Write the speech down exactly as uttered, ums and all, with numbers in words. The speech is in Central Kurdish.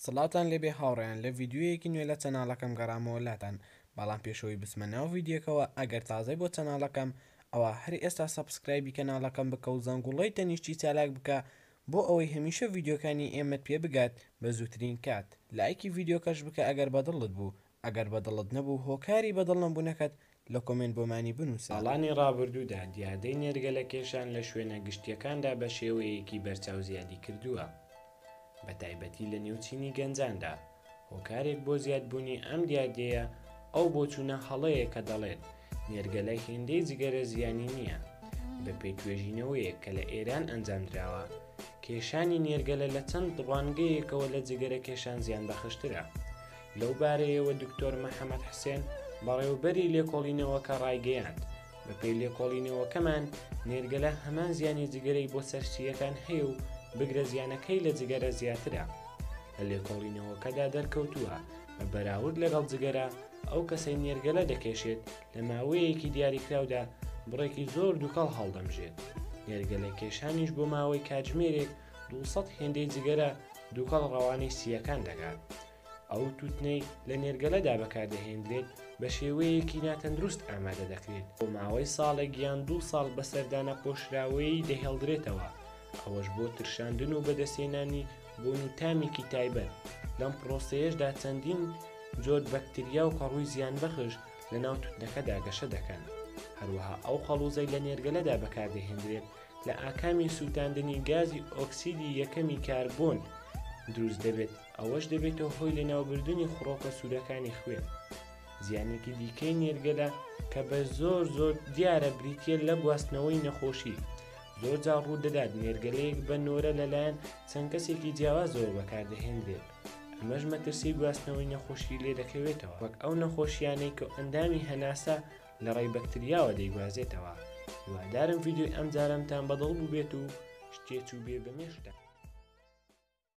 سڵاتان لێبێ هاوڕێیان لە ڤیددیوەیەکی نوێ لە چەناڵەکەم گەڕامەوە لاتان بەڵام پێشەوەی بسمە ناو ڤیددیوەکەەوە ئەگەر تازای بۆ چەناڵەکەم ئەوە هەر ئێستا سەبسکرایبی کەناڵەکەم بکە و زەنگوڵی تەنیشتی چالاک بکە بۆ ئەوەی هەمیشە ڤیددیوەکانی ئێمەت پێ بگات بە زووترین کات. لایکی ڤیددیۆکەش بکە ئەگەر بەدڵت بوو، ئەگەر بەدڵت نەبوو هۆکاری بەدڵ نەبوونەکەت لە کۆمنت بۆمانی بنووسە. ساڵانی ڕابردوودا دیادەی نێرگەلە کێشان لە شوێنە گشتیەکاندا بە شێوەیەکی بەرچاو زیادی کردووە، بە تایبەتی لە نێوچینی گەنجاندا. هۆکارێک بۆ زیادبوونی ئەم دیادەیە ئەو بۆچوونە هەڵەیە کە دەڵێت نێرگەلە هێندەی جگەرە زیانی نییە. بە پێی توێژینەوەیە کە لە ئێران ئەنجامدراوە، کێشانی نێرگەلە لە چەند ڕوانگەیەکەوە لە جگەرە کێشان زیان بەخشترە. لەو بارەیەوە دکتۆر مەحەممەد حوسێن بەڕێوەبەری لێکۆڵینەوەکە ڕایگەیاند. بە پێی لێکۆڵینەوەکەمان نێرگەلە هەمان زیانی جگەرەی بۆ سەرچیەکان هەیە و بگرە زیانەکەی لە جگەرە زیاترە. لە لێکۆڵینەوەکەدا دەرکەوتووە بە بەراورد لەگەڵ جگەرە ئەو کەسەی نێرگەلە دەکێشێت لە ماوەیەکی دیاریکراودا بڕێکی زۆر دووکەڵ هەڵدەمژێت. نێرگەلە کێشانیش بۆ ماوەی کاتژمێرێک دووسەد هێندەی جگەرە دووکەڵ ڕەوانەی سیەکان دەگات. ئەو تووتنەی لە نێرگەلەدا بەکاردەهێنرێت بە شێوەیەکی ناتەندروست ئامادە دەکرێت. بۆ ماوەی ساڵێک یان دوو ساڵ بەسەردانە پۆشراوەیی دەهێڵدرێتەوە، ئەوەش بۆ ترشاندن و بەدەستێنانی بۆ نوتامێکی تایبەت. لەم پرۆسەیەشدا چەندین جۆر بەکتریا و کەڕووی زیانبەخش لە ناو تووتنەکەدا گەشە دەکەن. هەروەها ئەو خەڵوزەی لە نێرگەلەدا بەکاردەهێنرێت لە ئاکامی سووتاندنی گازی ئۆکسیدی یەکەمی کاربۆن دروست دەبێت، ئەوەش دەبێتەوە هۆی لە ناوبردننی خڕۆکە سوورەکانی خوێن. زیانێکی دیکەی نێرگەلە کە بە زۆر زۆر دیارە بریتە لە گواستنەوەی نەخۆشی. زۆر جار ڕوو دەدات نێرگەلەیەک بە نۆرە لەلایەن چەند کەسێکی جیاواز زۆر بەکاردەهێنرێت. ئەمەش مەترسی گواستنەوەی نەخۆشی لێ دەکەوێتەوە، وەک ئەو نەخۆشیانەی کە ئەندامی هەناسە لە ڕێی بەکتریاوە دەیگوازێتەوە. هیوادارم ڤیدیۆی ئەم جارەمتان بەدڵ بوو بێت و شتێک و بێ بەمێشتە.